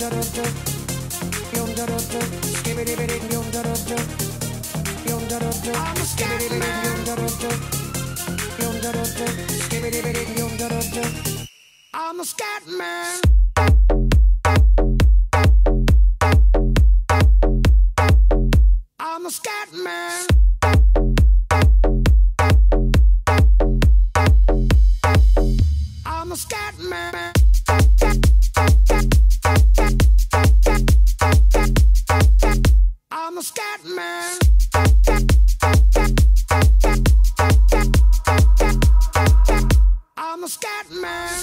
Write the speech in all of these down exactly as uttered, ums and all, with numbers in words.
I'm a Scatman. I'm a Scatman. I'm a Scatman. I'm a Scatman. I'm a Scatman. I'm a Scatman.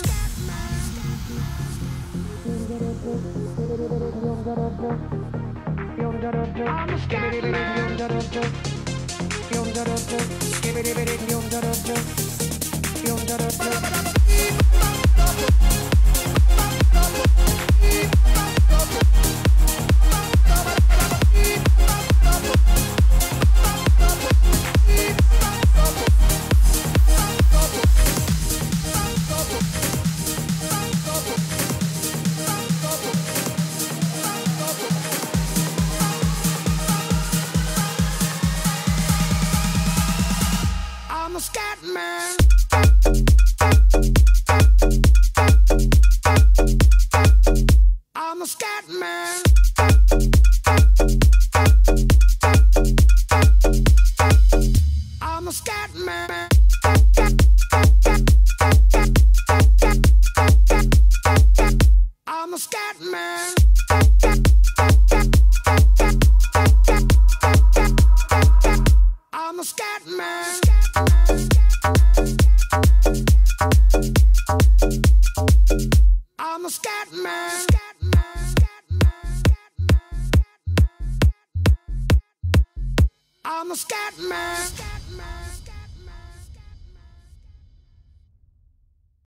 I'm a I'm a Scatman. I'm a Scatman. I'm a Scatman. I'm a Scatman. I'm a Scatman. I'm a Scatman. I'm a Scatman.